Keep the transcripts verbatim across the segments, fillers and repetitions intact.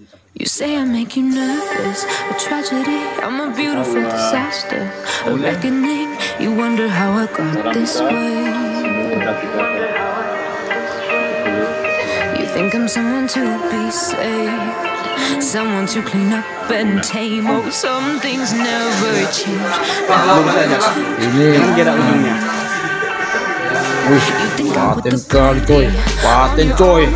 You say I make you nervous, a tragedy, I'm a beautiful disaster, a reckoning, you wonder how I got this way. You think I'm someone to be saved, someone to clean up and tame. Oh, some things never change, never change. Wih, paten kali coy, paten coy.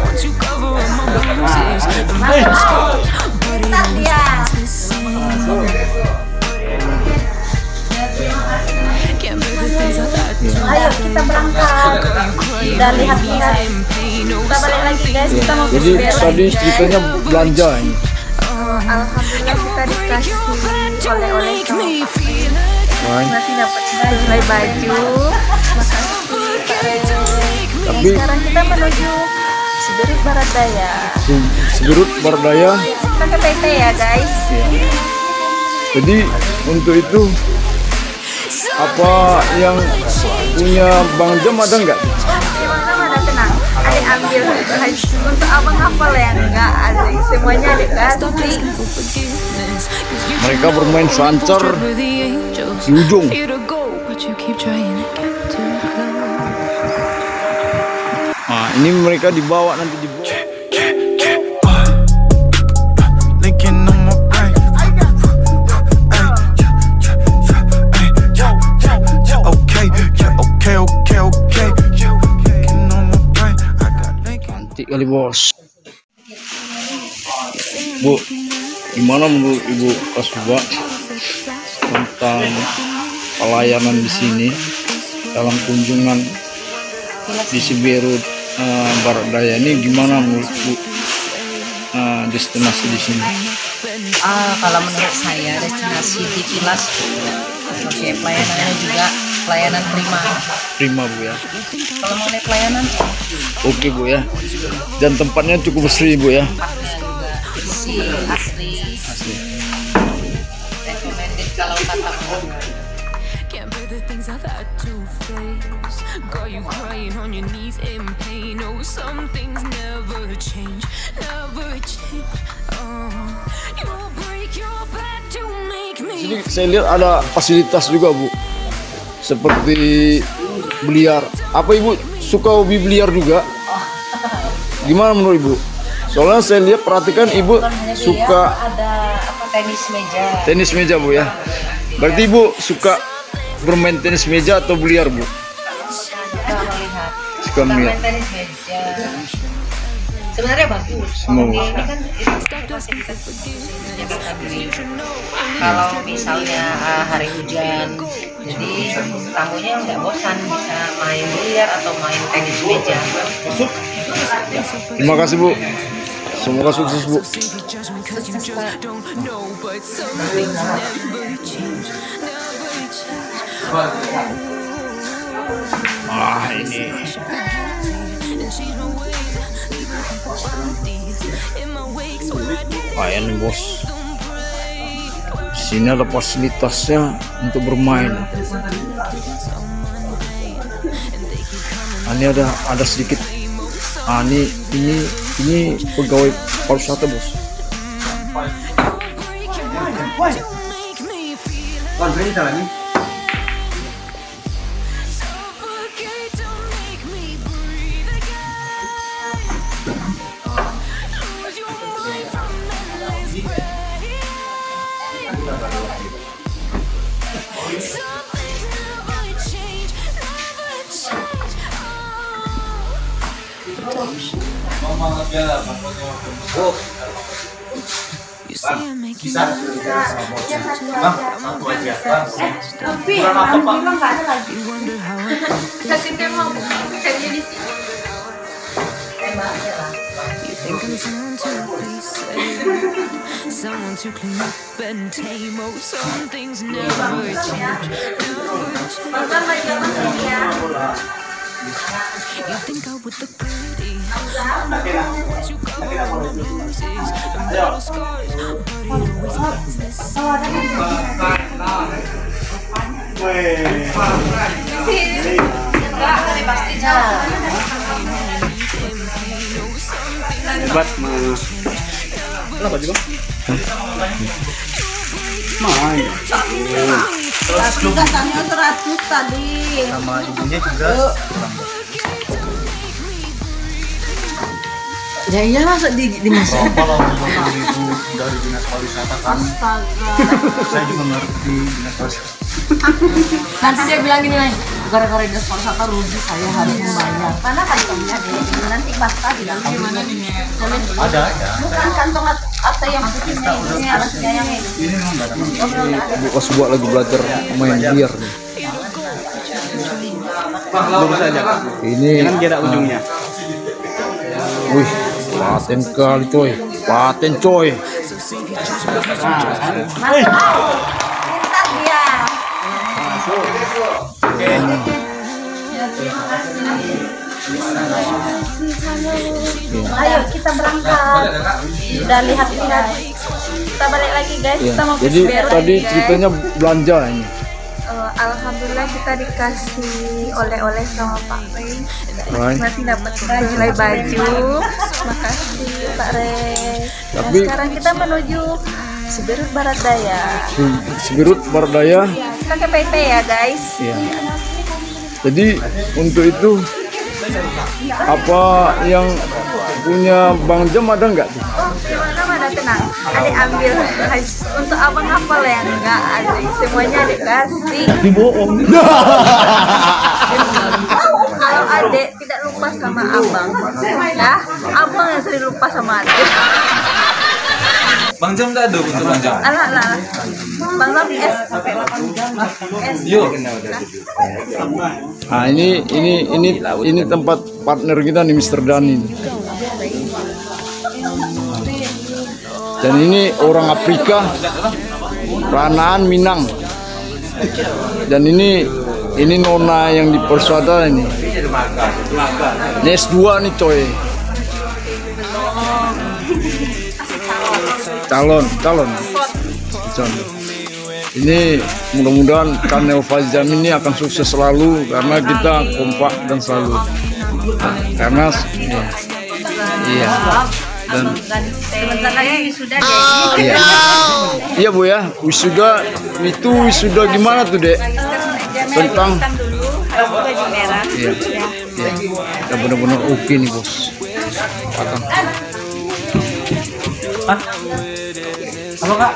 Ayo kita berangkat. Udah lihat-lihat. Kita balik lagi guys, kita mau Jadi tadi ceritanya belanja ini. Alhamdulillah kita dikasih oleh-oleh sama masih dapat sesuai baju. Makasih. Tapi sekarang kita menuju Siberut Barat Daya. Siberut Barat Daya. Pakai P T ya guys. Ya. Jadi untuk itu apa yang punya Bang Jam ada nggak? Bang Jam ada, tenang. Adik ambil untuk abang hafal ya enggak adik. Semuanya adik kasih. Mereka bermain selancar di ujung. Nah, ini mereka dibawa nanti dibawa. Nanti kali bos. Bu, gimana menurut Ibu Kasubah tentang pelayanan di sini dalam kunjungan di Siberut uh, Barat Daya ini, gimana menurut Bu uh, destinasi di sini? Ah, kalau menurut saya destinasi di Kilas, oke, pelayanannya juga pelayanan prima. Prima Bu ya. Kalau mengenai pelayanan, Oke Bu ya. Dan tempatnya cukup bersih Bu ya. tempatnya juga bersih, asli. Asli. Recommended kalau kata orang. Can't bear the things I've had to face. Got you crying on your knees in pain. Oh, some things never change, never change. Oh, you'll break your back to make me. Sini saya lihat ada fasilitas juga Bu, seperti biliar. Apa Ibu suka hobi biliar juga? Gimana menurut Ibu? Soalnya saya lihat, perhatikan Ibu suka Ada apa, tenis meja. tenis meja Bu ya. Berarti Ibu suka bermain tenis meja atau biliar Bu? Suka melihat. Suka melihat. Main tenis meja. Sebenarnya bagus. Semua. Ini kan itu fasilitas menyediakan diri. Kalau misalnya uh, hari hujan, jadi tamunya nggak bosan bisa main biliar atau main tenis meja. Terima kasih Bu. Semoga sukses Bu. Ah ini. Lumayan nih bos. Sini ada fasilitasnya untuk bermain. Ini ada ada sedikit. Ah, ini ini ini pegawai pariwisata bos. Bisa satu aja. Tapi kurang nggak ada lagi. Kasih tema kerja di sini. Tema aja lah. Someone to clean up and tame. Oh, some things never change, never change. You think I would look pretty, but you cover all the bruises and little scars, but it always ends the same. Hebat mah. Kenapa sih bang? Main. Tapi katanya seratus tadi. Sama ibunya juga. Ya iya masa di di masa. Kalau itu dari dinas pariwisata kan. Saya juga ngerti dinas pariwisata. Nanti dia bilang gini nih, gara-gara dinas pariwisata rugi saya harus membayar. Mana kantongnya deh? Nanti basta bilang gimana? Ada ya. Bukan kantong atau yang putihnya ini alasnya yang ini. Ini memang nggak ada. Ibu Kasubah lagi belajar main biar nih. Belum saja. Ini Jangan gerak ujungnya. wih, paten kali coy, paten coy. Minta dia. Ayo kita berangkat. Udah lihat-lihat. Kita balik lagi guys. Ya, Kita mau jadi ke Sibero tadi lagi, guys. ceritanya belanja ini. Eh, Alhamdulillah kita dikasih oleh-oleh sama Pak Rey. Right. Nanti dapat mulai baju. Makasih Pak Rey. Nah, Tapi- sekarang kita menuju Sibirut Barat Daya. Si- Sibirut Barat Daya. Ya, kita ke P T ya guys. Ya. Jadi untuk itu apa yang punya Bang Jam ada nggak tuh? Oh, gimana mana tenang. Adik ambil untuk abang hafal ya enggak adik semuanya adik kasih. Tapi bohong. Kalau adik tidak lupa sama abang, ya abang yang sering lupa sama adik. Bang Jam tak ada untuk Bang Jam. Alah, alah, alah. Bang Lam S. S. Yuk. Nah ini ini ini ini tempat partner kita nih Mister Dani. Dan ini orang Afrika, Ranaan Minang. Dan ini ini nona yang di persada ini. Ini S dua nih coy. Calon, calon. Calon. Ini mudah-mudahan Kanel Fazjam ini akan sukses selalu karena kita kompak dan selalu. Karena ya, iya. Dan Sebentar lagi wisuda deh. iya. Iya Bu ya, wisuda itu wisuda gimana tuh Dek? Tentang dulu harus baju merah. iya. Iya. Ya benar-benar oke nih Bos. Patang. Halo kak.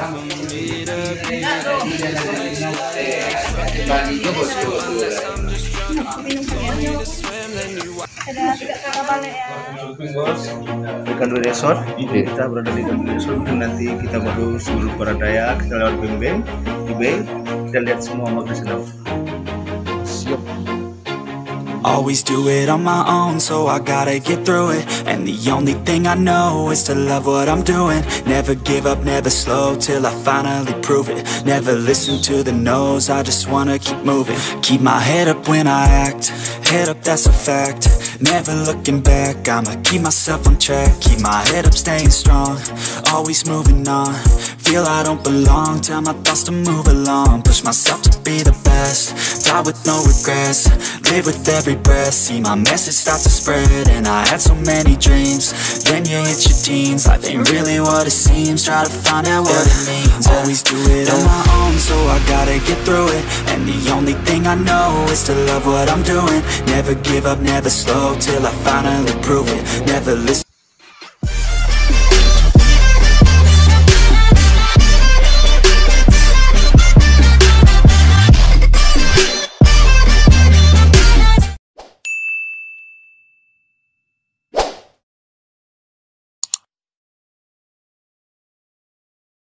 Di Kandu Resort, kita berada di Kandu Resort. Nanti kita baru sebelum Baradaya, kita lewat Beng Beng, di Bay, kita lihat semua maghrib sedap. Siap. Always do it on my own, so I gotta get through it. And the only thing I know is to love what I'm doing. Never give up, never slow, till I finally prove it. Never listen to the no's, I just wanna keep moving. Keep my head up when I act, head up, that's a fact. Never looking back, I'ma keep myself on track. Keep my head up, staying strong, always moving on. Feel I don't belong, tell my thoughts to move along. Push myself to be the best, die with no regrets. Live with every breath, see my message start to spread. And I had so many dreams, then you hit your teens. Life ain't really what it seems, try to find out what it means. Always do it on my own, so I gotta get through it. And the only thing I know is to love what I'm doing. Never give up, never slow, till I finally prove it. Never listen